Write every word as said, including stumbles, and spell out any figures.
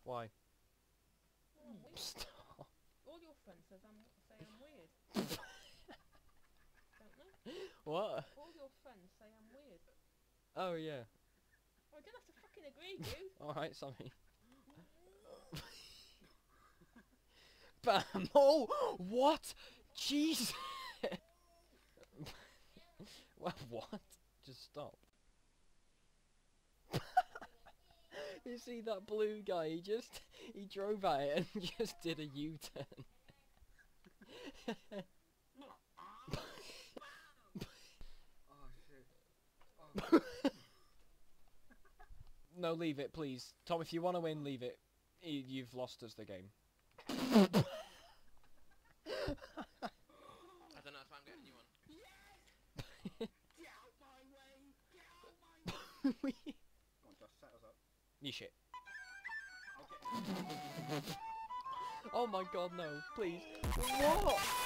Why? Oh, weird. Stop. All your friends says I'm, say I'm weird. Don't they? What? All your friends say I'm weird. Oh yeah. Oh, I don't have to fucking agree, dude. Alright, sorry. Bam! Oh! What? Jesus! Well, what? Just stop. You see that blue guy? He just... He drove at it and just did a U-turn. Oh shit. Oh. No, leave it, please. Tom, if you want to win, leave it. Y you've lost us the game. I don't know if I'm getting you one. Get out my way! Get out my way! Come on, Josh, set us up. You shit. Okay. Oh my god, no. Please. What?